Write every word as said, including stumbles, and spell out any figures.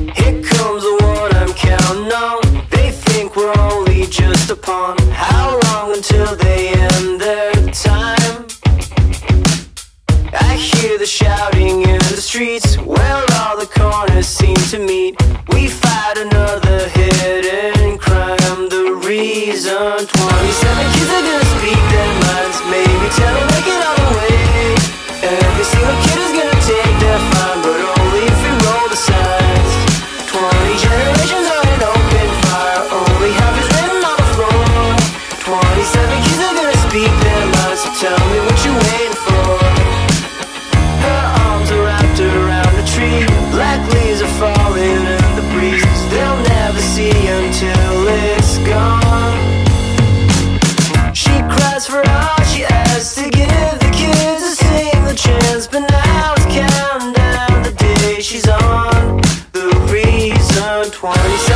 Here comes the one I'm counting on. They think we're only just a pawn. How long until they end their time? I hear the shouting in the streets, where all the corners seem to meet. We fight another hidden crime. The reason twenty-seven kids are gonna speak their minds. Maybe tell them they get on the way. Every single kid is gonna take their fine, but only if we roll the signs. Twenty generations on an open fire, only half is written on the floor. Twenty-seven kids are gonna speak their minds, so tell me what you're waiting for. Her arms are wrapped around a tree, black leaves are falling in the breeze. They'll never see until it's gone. She cries for all she has to give the kids a single chance, but now it's counting down the day she's on. The reason twenty-seven